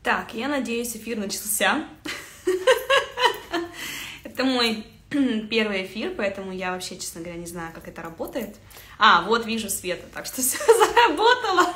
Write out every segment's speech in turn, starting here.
Так, я надеюсь, эфир начался. Это мой первый эфир, поэтому я вообще, честно говоря, не знаю, как это работает. Вот вижу света, так что все заработало.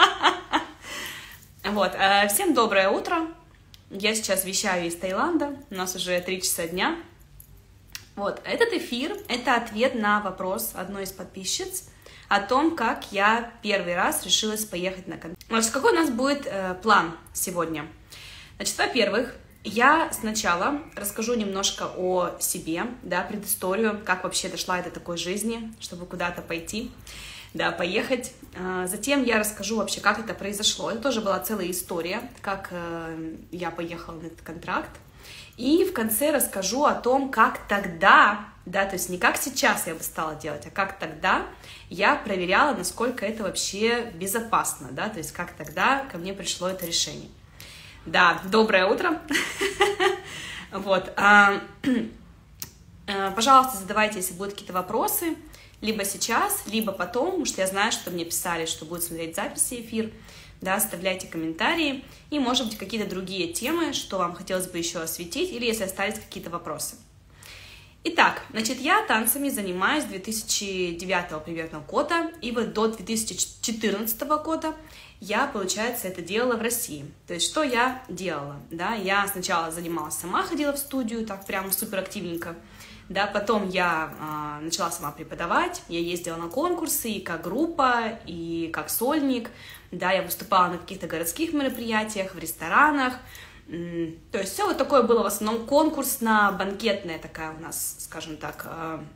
Вот, всем доброе утро. Я сейчас вещаю из Таиланда, у нас уже 3 часа дня. Вот, этот эфир — это ответ на вопрос одной из подписчиц о том, как я первый раз решилась поехать на концерт. Значит, какой у нас будет план сегодня? Значит, во-первых, я сначала расскажу немножко о себе, да, предысторию, как вообще дошла я до такой жизни, чтобы куда-то пойти, да, поехать. Затем я расскажу вообще, как это произошло. Это тоже была целая история, как я поехала на этот контракт. И в конце расскажу о том, как тогда, да, то есть не как сейчас я бы стала делать, а как тогда я проверяла, насколько это вообще безопасно, да, то есть как тогда ко мне пришло это решение. Да, доброе утро. Вот. Пожалуйста, задавайте, если будут какие-то вопросы, либо сейчас, либо потом, потому что я знаю, что мне писали, что будут смотреть записи эфир. Да, оставляйте комментарии и, может быть, какие-то другие темы, что вам хотелось бы еще осветить, или если остались какие-то вопросы. Итак, значит, я танцами занимаюсь с 2009 примерно года, и вот до 2014 года я, получается, это делала в России. То есть, что я делала? Да, я сначала занималась сама, ходила в студию, так прям супер активненько. Да, потом я начала сама преподавать, я ездила на конкурсы и как группа, и как сольник, да, я выступала на каких-то городских мероприятиях, в ресторанах, то есть все вот такое было в основном конкурсно-банкетная такая у нас, скажем так,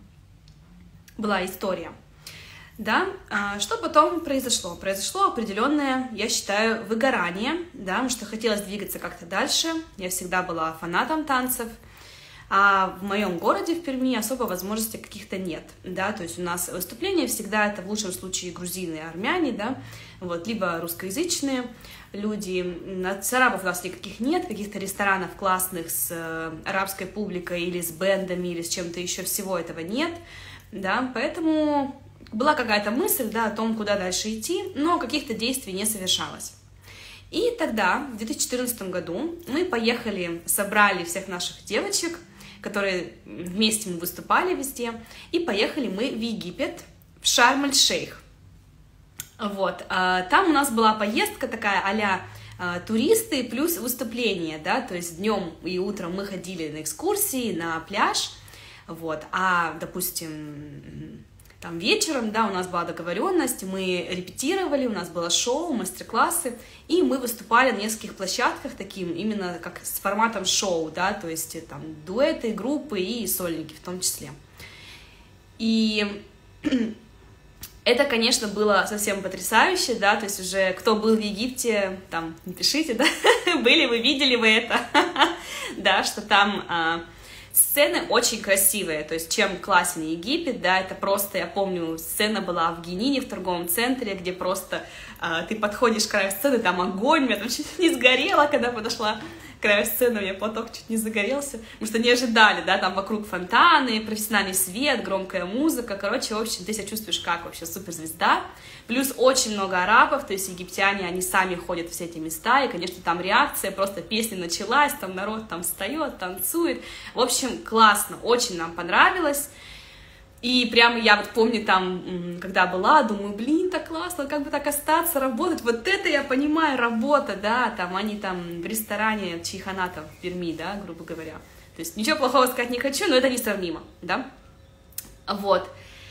была история, да, что потом произошло? Произошло определенное, я считаю, выгорание, да, потому что хотелось двигаться как-то дальше, я всегда была фанатом танцев. А в моем городе, в Перми, особо возможностей каких-то нет, да, то есть у нас выступления всегда это в лучшем случае грузины и армяне, да, вот, либо русскоязычные люди, арабов у нас никаких нет, каких-то ресторанов классных с арабской публикой или с бэндами, или с чем-то еще, всего этого нет, да, поэтому была какая-то мысль, да, о том, куда дальше идти, но каких-то действий не совершалось. И тогда, в 2014 году, мы поехали, собрали всех наших девочек, которые вместе мы выступали везде, и поехали мы в Египет, в Шарм-эль-Шейх. Вот, там у нас была поездка такая а-ля туристы плюс выступление, да, то есть днем и утром мы ходили на экскурсии, на пляж, вот, допустим, там вечером, да, у нас была договоренность, мы репетировали, у нас было шоу, мастер-классы, и мы выступали на нескольких площадках таким, именно как с форматом шоу, да, то есть там дуэты, группы и сольники в том числе. И это, конечно, было совсем потрясающе, да, то есть уже кто был в Египте, там, напишите, да, были вы, видели вы это, да, что там... Сцены очень красивые, то есть чем классен Египет, да, это просто, я помню, сцена была в Генине, в торговом центре, где просто ты подходишь к краю сцены, там огонь, меня там чуть не сгорело, когда подошла к краю сцены, у меня платок чуть не загорелся, потому что не ожидали, да, там вокруг фонтаны, профессиональный свет, громкая музыка, короче, в общем, ты себя чувствуешь как вообще суперзвезда, плюс очень много арабов, то есть египтяне, они сами ходят в все эти места, и, конечно, там реакция, просто песня началась, там народ там встает, танцует, в общем, классно, очень нам понравилось. И прямо я вот помню там, когда была, думаю, блин, так классно, как бы так остаться, работать, вот это я понимаю, работа, да, там они там в ресторане Чайханата в Перми, да, грубо говоря, то есть ничего плохого сказать не хочу, но это несравнимо, да, вот,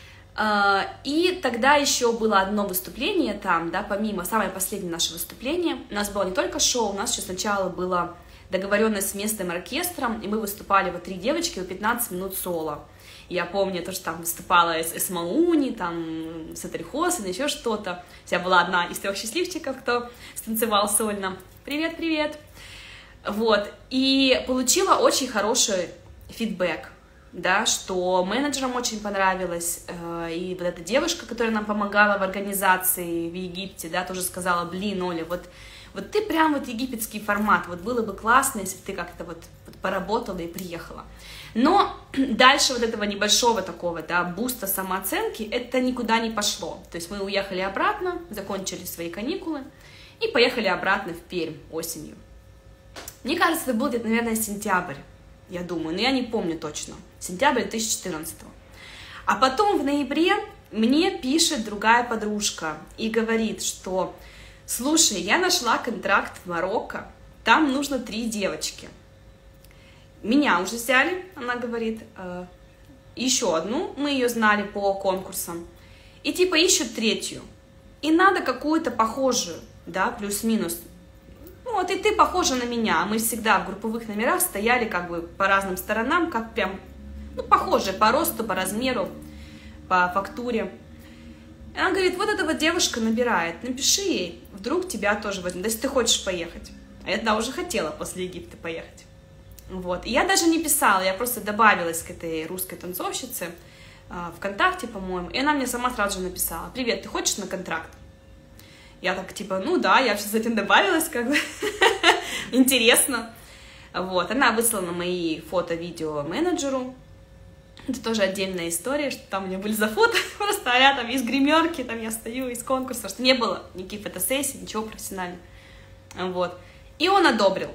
и тогда еще было одно выступление там, да, помимо, самое последнее наше выступление, у нас было не только шоу, у нас еще сначала было договоренность с местным оркестром, и мы выступали, вот 3 девочки, 15 минут соло. Я помню, то, что там выступала Эсмауни, там Сатрихосан, еще что-то. Я была одна из 3 счастливчиков, кто станцевал сольно. Привет, привет! Вот, и получила очень хороший фидбэк, да, что менеджерам очень понравилось, и вот эта девушка, которая нам помогала в организации в Египте, да, тоже сказала, блин, Оля, вот ты прям вот египетский формат, вот было бы классно, если бы ты как-то вот поработала и приехала. Но дальше вот этого небольшого такого, да, буста самооценки, это никуда не пошло. То есть мы уехали обратно, закончили свои каникулы и поехали обратно в Пермь осенью. Мне кажется, это был где-то, наверное, сентябрь, я думаю, но я не помню точно. Сентябрь 2014. А потом в ноябре мне пишет другая подружка и говорит, что, слушай, я нашла контракт в Марокко, там нужно 3 девочки. Меня уже взяли, она говорит, еще одну, мы ее знали по конкурсам, и типа ищут 3-ю, и надо какую-то похожую, да, плюс-минус. Ну, вот и ты похожа на меня, мы всегда в групповых номерах стояли как бы по разным сторонам, как прям, ну, похожие по росту, по размеру, по фактуре. И она говорит, вот эта вот девушка набирает, напиши ей, вдруг тебя тоже возьмут, если ты хочешь поехать. А я тогда уже хотела после Египта поехать. Вот. И я даже не писала, я просто добавилась к этой русской танцовщице ВКонтакте, по-моему, и она мне сама сразу же написала, привет, ты хочешь на контракт? Я так, типа, ну да, я с этим добавилась, как бы, интересно. Вот, она выслала мои фото-видео менеджеру. Это тоже отдельная история, что там у меня были за фото, просто а я там из гримерки, там я стою из конкурса, что не было никаких фотосессий, ничего профессионального. Вот, и он одобрил.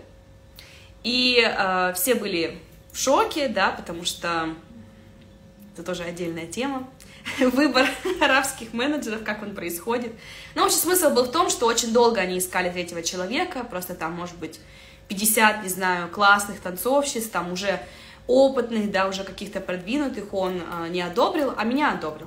И все были в шоке, да, потому что это тоже отдельная тема. Выбор арабских менеджеров, как он происходит. Но в общем, смысл был в том, что очень долго они искали 3-го человека, просто там, может быть, 50, не знаю, классных танцовщиц, там уже опытных, да, уже каких-то продвинутых он не одобрил, а меня одобрил.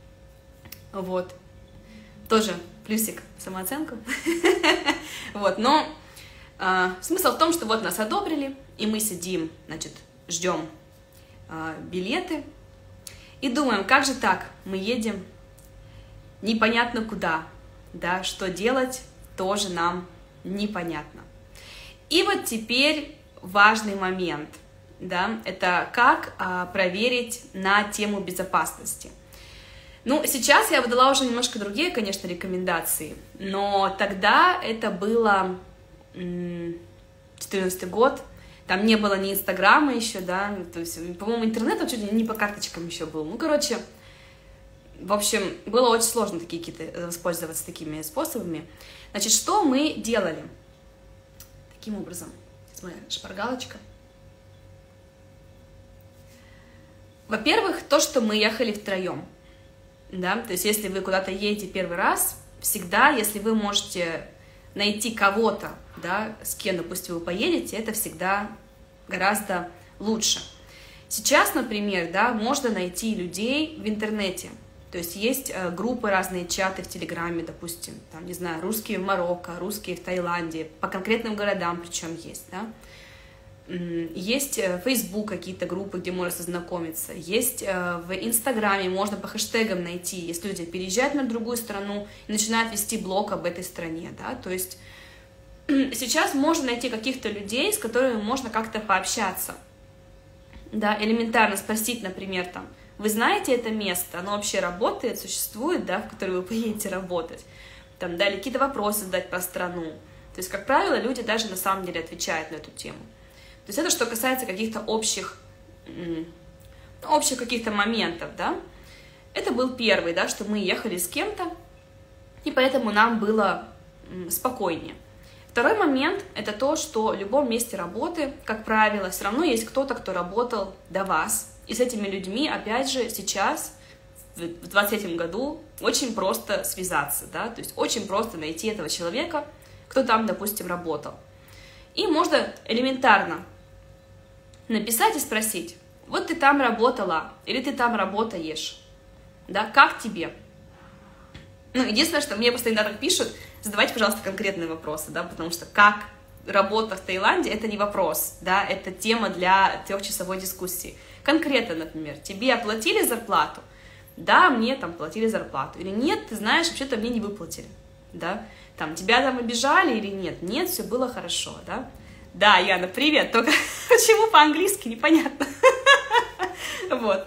Вот. Тоже плюсик в самооценку. Вот, но смысл в том, что вот нас одобрили, и мы сидим, значит, ждем билеты, и думаем, как же так, мы едем непонятно куда, да, что делать, тоже нам непонятно. И вот теперь важный момент, да, это как проверить на тему безопасности. Ну, сейчас я выдала уже немножко другие, конечно, рекомендации, но тогда это было 2014 год, там не было ни Инстаграма еще, да, то есть, по-моему, интернет чуть ли не по карточкам еще был. Ну, короче, в общем, было очень сложно воспользоваться такими способами. Значит, что мы делали? Таким образом, сейчас моя шпаргалочка. Во-первых, то, что мы ехали втроем, да, то есть, если вы куда-то едете первый раз, всегда, если вы можете найти кого-то, да, с кем, допустим, вы поедете, это всегда гораздо лучше. Сейчас, например, да, можно найти людей в интернете, то есть есть группы, разные чаты в Телеграме, допустим, там, не знаю, русские в Марокко, русские в Таиланде, по конкретным городам причем есть, да. Есть Facebook какие-то группы, где можно сознакомиться, есть в Инстаграме, можно по хэштегам найти, если люди переезжают на другую страну и начинают вести блог об этой стране, да, то есть сейчас можно найти каких-то людей, с которыми можно как-то пообщаться, да, элементарно спросить, например, там, вы знаете это место, оно вообще работает, существует, да, в которое вы поедете работать, там, да, или какие-то вопросы задать про страну, то есть, как правило, люди даже на самом деле отвечают на эту тему. То есть это что касается каких-то общих каких-то моментов, да. Это был первый, да, что мы ехали с кем-то, и поэтому нам было спокойнее. Второй момент – это то, что в любом месте работы, как правило, все равно есть кто-то, кто работал до вас. И с этими людьми, опять же, сейчас, в 2023 году, очень просто связаться, да, то есть очень просто найти этого человека, кто там, допустим, работал. И можно элементарно написать и спросить, вот ты там работала, или ты там работаешь, да, как тебе? Ну, единственное, что мне просто иногда так пишут, задавайте, пожалуйста, конкретные вопросы, да, потому что как работа в Таиланде, это не вопрос, да, это тема для 3-часовой дискуссии. Конкретно, например, тебе оплатили зарплату? Да, мне там платили зарплату. Или нет, ты знаешь, вообще-то мне не выплатили, да, там, тебя там обижали или нет? Нет, все было хорошо, да. Да, Яна, привет, только почему по-английски, непонятно. Вот.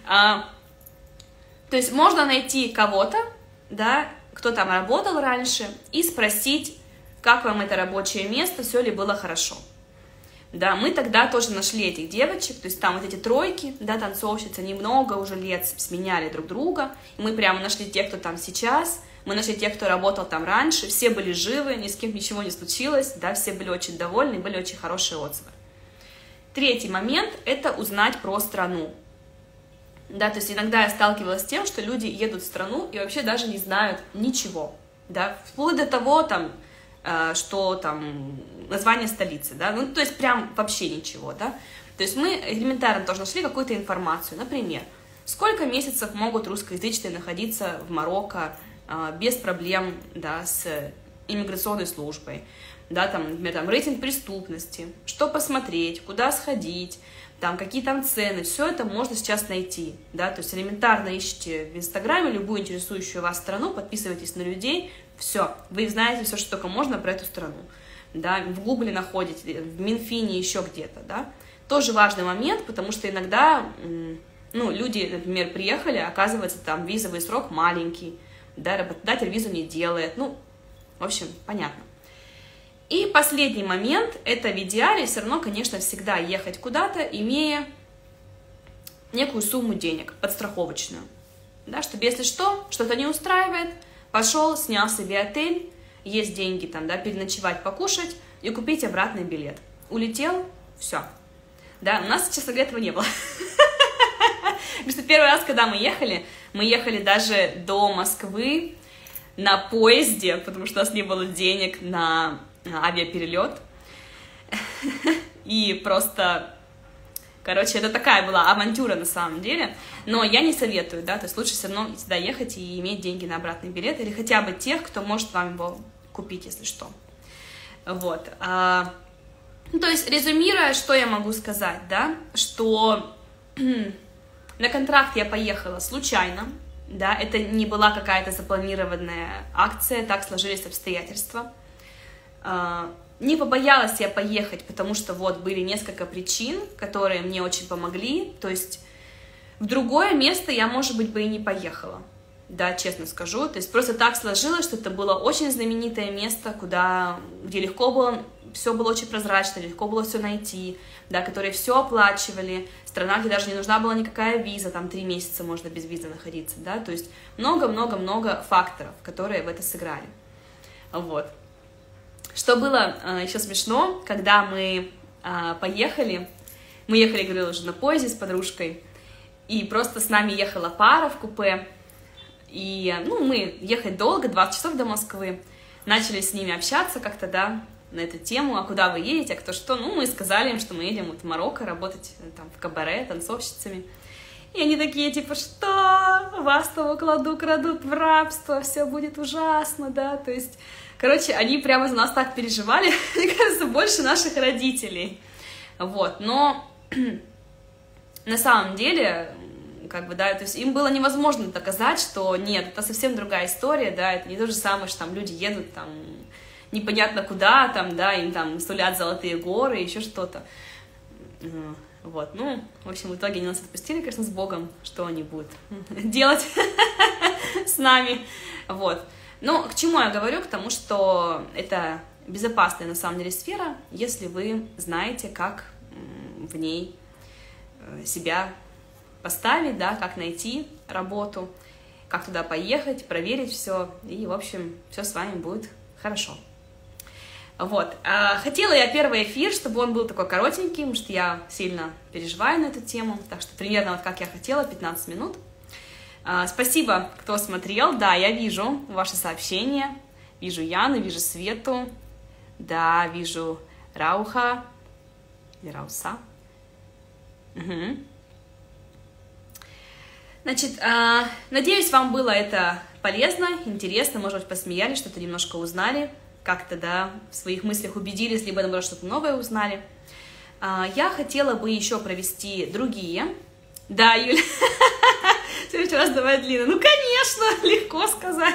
То есть можно найти кого-то, да, кто там работал раньше, и спросить, как вам это рабочее место, все ли было хорошо. Да, мы тогда тоже нашли этих девочек, то есть там вот эти тройки, да, танцовщицы, немного уже лет сменяли друг друга, и мы прямо нашли тех, кто там сейчас, Мы нашли тех, кто работал там раньше, все были живы, ни с кем ничего не случилось, да, все были очень довольны, были очень хорошие отзывы. Третий момент – это узнать про страну. Да, то есть иногда я сталкивалась с тем, что люди едут в страну и вообще даже не знают ничего, да, вплоть до того, там, что там название столицы, да, ну, то есть прям вообще ничего, да. То есть мы элементарно тоже нашли какую-то информацию, например, сколько месяцев могут русскоязычные находиться в Марокко без проблем, да, с иммиграционной службой, да, там, например, там, рейтинг преступности, что посмотреть, куда сходить, там, какие там цены, все это можно сейчас найти, да, то есть элементарно ищите в Инстаграме любую интересующую вас страну, подписывайтесь на людей, все, вы знаете все, что только можно про эту страну, да, в Гугле находите, в Минфине, еще где-то, да, тоже важный момент, потому что иногда, ну, люди, например, приехали, оказывается, там визовый срок маленький, да, работодатель визу не делает, ну, в общем, понятно. И последний момент, это в идеале все равно, конечно, всегда ехать куда-то, имея некую сумму денег, подстраховочную, да, чтобы, если что, что-то не устраивает, пошел, снял себе отель, есть деньги там, да, переночевать, покушать и купить обратный билет. Улетел, все. Да, у нас, честно говоря, этого не было. Потому что первый раз, когда мы ехали даже до Москвы на поезде, потому что у нас не было денег на авиаперелет. И просто, короче, это такая была авантюра на самом деле. Но я не советую, да, то есть лучше все равно всегда ехать и иметь деньги на обратный билет, или хотя бы тех, кто может вам его купить, если что. Вот. Ну, то есть, резюмируя, что я могу сказать, да, что на контракт я поехала случайно, да, это не была какая-то запланированная акция, так сложились обстоятельства. Не побоялась я поехать, потому что вот были несколько причин, которые мне очень помогли, то есть в другое место я, может быть, бы и не поехала, да, честно скажу, то есть просто так сложилось, что это было очень знаменитое место, где легко было, все было очень прозрачно, легко было все найти, да, которые все оплачивали, страна, где даже не нужна была никакая виза, там 3 месяца можно без визы находиться, да, то есть много-много-много факторов, которые в это сыграли, вот. Что было еще смешно, когда мы поехали, мы ехали, говорила, уже на поезде с подружкой, и просто с нами ехала пара в купе, и, ну, мы ехать долго, 20 часов до Москвы, начали с ними общаться как-то, да, на эту тему, а куда вы едете, а кто что, ну, мы сказали им, что мы едем вот в Марокко работать там в кабаре танцовщицами, и они такие, типа, что, вас-то крадут в рабство, все будет ужасно, да, то есть... Короче, они прямо за нас так переживали, мне кажется, больше наших родителей. Вот, но на самом деле, как бы, да, то есть им было невозможно доказать, что нет, это совсем другая история, да, это не то же самое, что там люди едут там непонятно куда, там, да, им там сулят золотые горы, еще что-то. Вот, ну, в общем, в итоге они нас отпустили, конечно, с Богом, что они будут делать с нами, вот. Но к чему я говорю? К тому, что это безопасная на самом деле сфера, если вы знаете, как в ней себя поставить, да, как найти работу, как туда поехать, проверить все, и, в общем, все с вами будет хорошо. Вот. Хотела я первый эфир, чтобы он был такой коротенький, потому что я сильно переживаю на эту тему, так что примерно вот как я хотела, 15 минут. Спасибо, кто смотрел. Да, я вижу ваши сообщения. Вижу Яну, вижу Свету. Да, вижу Рауха. Или Рауса. Угу. Значит, надеюсь, вам было это полезно, интересно. Может быть, посмеялись, что-то немножко узнали. Как-то, да, в своих мыслях убедились, либо, наоборот, что-то новое узнали. Я хотела бы еще провести другие. Да, Юля. В следующий раз давай длинно. Ну, конечно, легко сказать.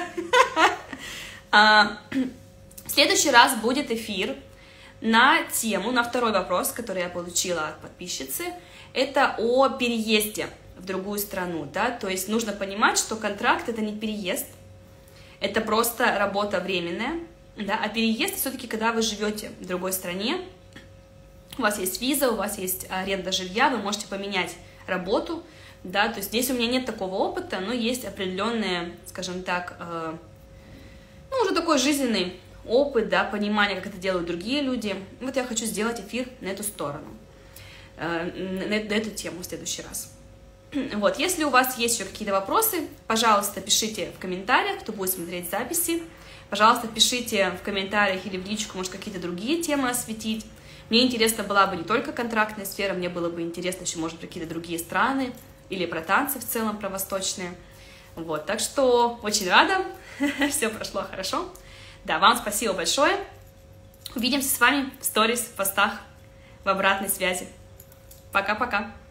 В следующий раз будет эфир на тему, на второй вопрос, который я получила от подписчицы. Это о переезде в другую страну, да, то есть нужно понимать, что контракт — это не переезд, это просто работа временная, да, а переезд все-таки, когда вы живете в другой стране, у вас есть виза, у вас есть аренда жилья, вы можете поменять работу, да, то есть здесь у меня нет такого опыта, но есть определенные, скажем так, ну, уже такой жизненный опыт, да, понимание, как это делают другие люди. Вот я хочу сделать эфир на эту сторону, на эту тему в следующий раз. Вот, если у вас есть еще какие-то вопросы, пожалуйста, пишите в комментариях, кто будет смотреть записи. Пожалуйста, пишите в комментариях или в личку, может, какие-то другие темы осветить. Мне интересно была бы не только контрактная сфера, мне было бы интересно еще, может, про какие-то другие страны или про танцы в целом, про восточные. Вот, так что очень рада, все прошло хорошо. Да, вам спасибо большое. Увидимся с вами в сторис, в постах, в обратной связи. Пока-пока.